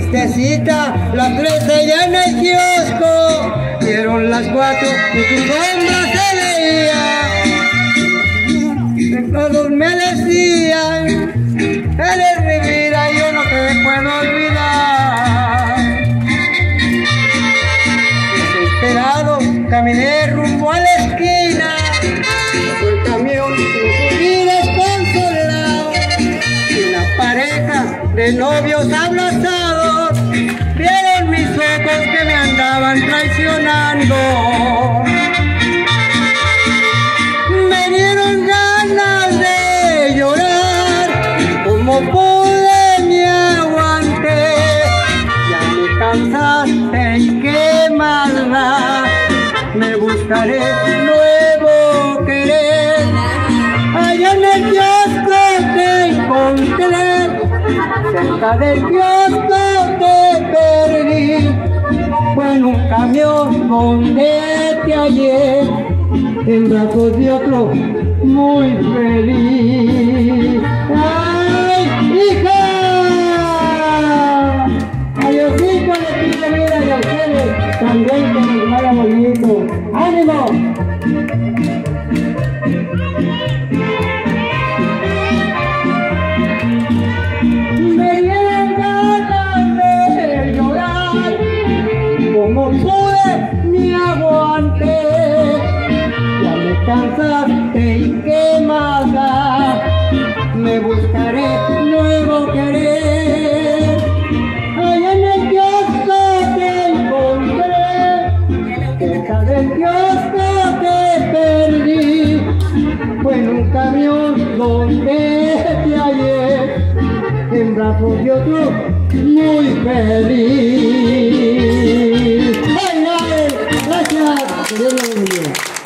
tristecita, las 13 ya en el kiosco, dieron las 4 y tu sombra se veía. Todos me decían, eres mi vida, yo no te puedo olvidar. Desesperado, caminé rumbo a la esquina, el camión y desconsolado, y una pareja de novios abrazados, vieron mis ojos que me andaban traicionando. Me dieron ganas de llorar, como pude me aguanté. Ya me cansaste y qué más da, me buscaré nuevo querer. Allá en el kiosco te encontré, cerca del kiosco te perdí. Fue en un camión donde te hallé, en brazos de otro muy feliz. ¡Ay, hija! Adiosito, le pido vida y a ustedes también que nos vaya bonito. ¡Ánimo! Me dieron ganas de llorar, como pude me aguanté. Ya me cansaste y qué más da, me buscaré nuevo querer. Allá en el kiosco te encontré, cerca del kiosco te perdí. Fue en un camión donde te hallé, en brazos de otro muy feliz. ¡Ay, gracias! Que Dios lo bendiga.